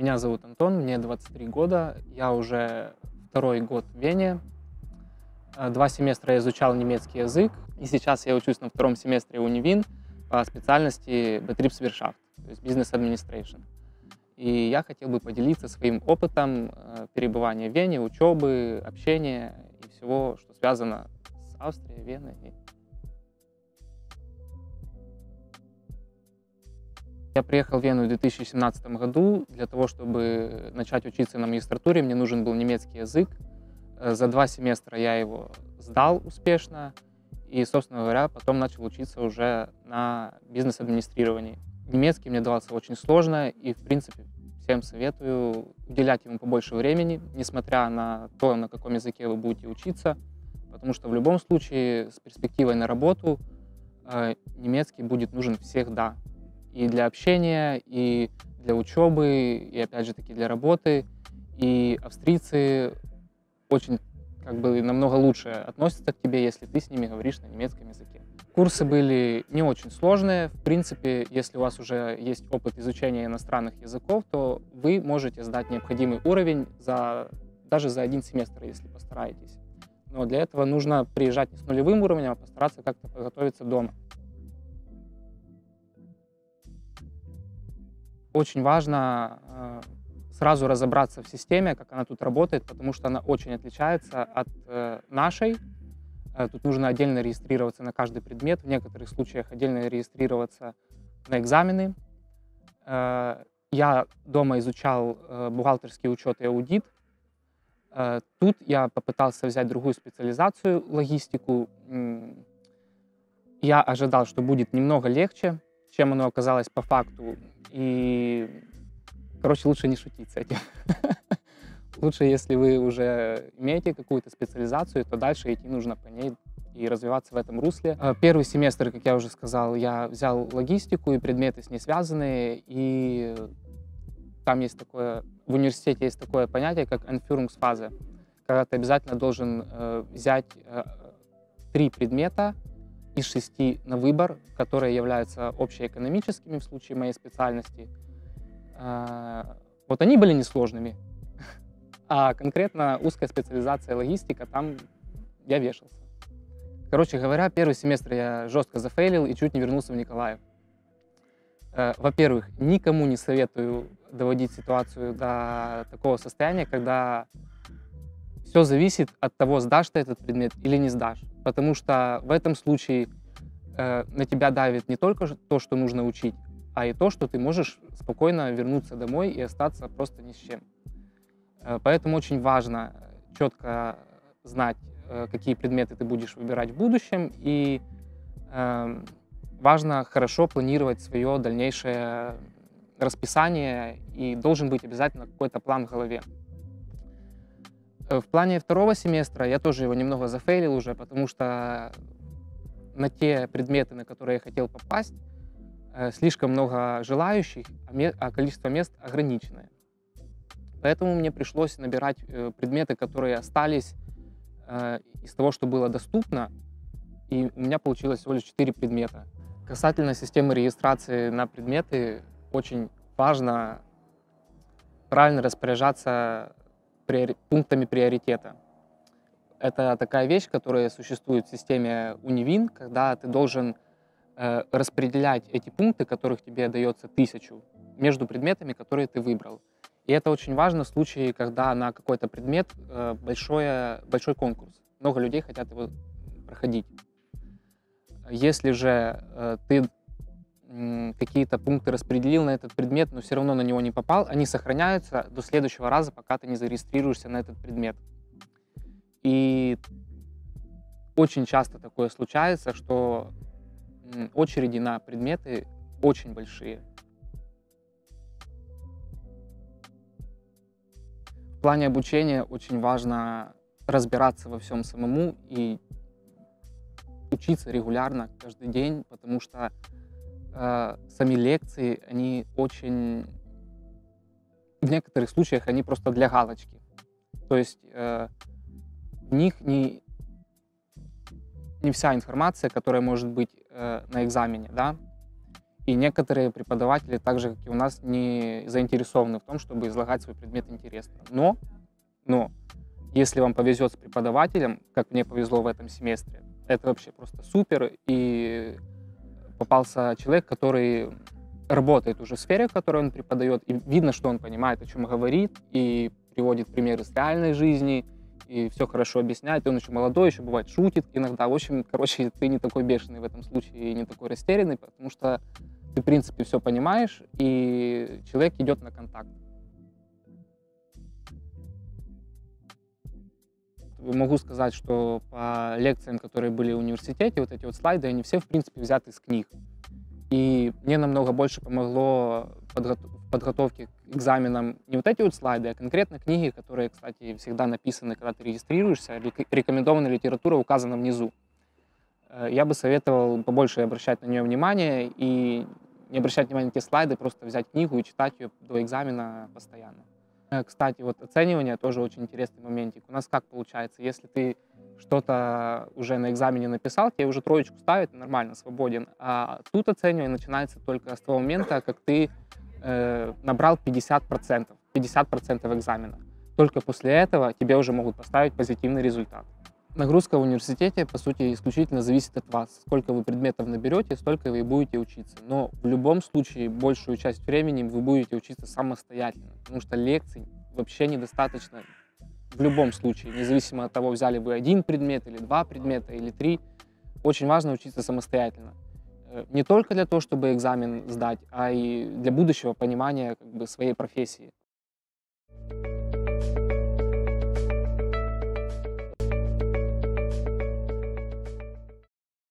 Меня зовут Антон, мне 23 года, я уже второй год в Вене. 2 семестра я изучал немецкий язык, и сейчас я учусь на втором семестре Унивин по специальности Betriebswirtschaft, то есть Business Administration. И я хотел бы поделиться своим опытом перебывания в Вене, учебы, общения и всего, что связано с Австрией, Веной. Я приехал в Вену в 2017 году. Для того, чтобы начать учиться на магистратуре, мне нужен был немецкий язык. За 2 семестра я его сдал успешно и, собственно говоря, потом начал учиться уже на бизнес-администрировании. Немецкий мне давался очень сложно, и, в принципе, всем советую уделять ему побольше времени, несмотря на то, на каком языке вы будете учиться, потому что в любом случае с перспективой на работу немецкий будет нужен всегда. И для общения, и для учебы, и опять же таки для работы. И австрийцы очень намного лучше относятся к тебе, если ты с ними говоришь на немецком языке. Курсы были не очень сложные. В принципе, если у вас уже есть опыт изучения иностранных языков, то вы можете сдать необходимый уровень даже за 1 семестр, если постараетесь. Но для этого нужно приезжать не с нулевым уровнем, а постараться как-то подготовиться дома. Очень важно сразу разобраться в системе, как она тут работает, потому что она очень отличается от нашей. Тут нужно отдельно регистрироваться на каждый предмет, в некоторых случаях отдельно регистрироваться на экзамены. Я дома изучал бухгалтерский учет и аудит. Тут я попытался взять другую специализацию, логистику. Я ожидал, что будет немного легче, чем оно оказалось по факту. И, лучше не шутить с этим. Лучше, если вы уже имеете какую-то специализацию, то дальше идти нужно по ней и развиваться в этом русле. Первый семестр, как я уже сказал, я взял логистику и предметы с ней связанные. И там есть в университете есть такое понятие, как Einführungsphase, когда ты обязательно должен взять 3 предмета из 6 на выбор, которые являются общеэкономическими в случае моей специальности. Вот они были несложными, а конкретно узкая специализация логистика, там я вешался. Короче говоря, первый семестр я жестко зафейлил и чуть не вернулся в Николаев. Во-первых, никому не советую доводить ситуацию до такого состояния, когда все зависит от того, сдашь ты этот предмет или не сдашь. Потому что в этом случае на тебя давит не только то, что нужно учить, а и то, что ты можешь спокойно вернуться домой и остаться просто ни с чем. Поэтому очень важно четко знать, какие предметы ты будешь выбирать в будущем, и важно хорошо планировать свое дальнейшее расписание, и должен быть обязательно какой-то план в голове. В плане второго семестра я тоже его немного зафейлил уже, потому что на те предметы, на которые я хотел попасть, слишком много желающих, а количество мест ограниченное. Поэтому мне пришлось набирать предметы, которые остались из того, что было доступно, и у меня получилось всего лишь 4 предмета. Касательно системы регистрации на предметы, очень важно правильно распоряжаться пунктами приоритета. Это такая вещь, которая существует в системе Унивин, когда ты должен распределять эти пункты, которых тебе дается 1000, между предметами, которые ты выбрал. И это очень важно в случае, когда на какой-то предмет большой конкурс. Много людей хотят его проходить. Если же ты какие-то пункты распределил на этот предмет, но все равно на него не попал, они сохраняются до следующего раза, пока ты не зарегистрируешься на этот предмет. И очень часто такое случается, что очереди на предметы очень большие. В плане обучения очень важно разбираться во всем самому и учиться регулярно, каждый день, потому что сами лекции, они в некоторых случаях, они просто для галочки. То есть в них не вся информация, которая может быть на экзамене, да. И некоторые преподаватели, так же, как и у нас, не заинтересованы в том, чтобы излагать свой предмет интересно. Но если вам повезет с преподавателем, как мне повезло в этом семестре, это вообще просто супер. И попался человек, который работает уже в сфере, в которой он преподает, и видно, что он понимает, о чем говорит, и приводит примеры с реальной жизни, и все хорошо объясняет. И он еще молодой, еще бывает шутит иногда. В общем, короче, ты не такой бешеный в этом случае и не такой растерянный, потому что ты, в принципе, все понимаешь, и человек идет на контакт. Могу сказать, что по лекциям, которые были в университете, вот эти вот слайды, они все, в принципе, взяты из книг. И мне намного больше помогло в подготовке к экзаменам не вот эти вот слайды, а конкретно книги, которые, кстати, всегда написаны, когда ты регистрируешься. Рекомендованная литература указана внизу. Я бы советовал побольше обращать на нее внимание и не обращать внимания на те слайды, просто взять книгу и читать ее до экзамена постоянно. Кстати, вот оценивание тоже очень интересный моментик. У нас как получается, если ты что-то уже на экзамене написал, тебе уже троечку ставят, нормально, свободен. А тут оценивание начинается только с того момента, как ты набрал 50%, 50% экзамена. Только после этого тебе уже могут поставить позитивный результат. Нагрузка в университете, по сути, исключительно зависит от вас. Сколько вы предметов наберете, столько вы и будете учиться. Но в любом случае, большую часть времени вы будете учиться самостоятельно, потому что лекций вообще недостаточно в любом случае, независимо от того, взяли вы один предмет или два предмета или три. Очень важно учиться самостоятельно. Не только для того, чтобы экзамен сдать, а и для будущего понимания как бы своей профессии.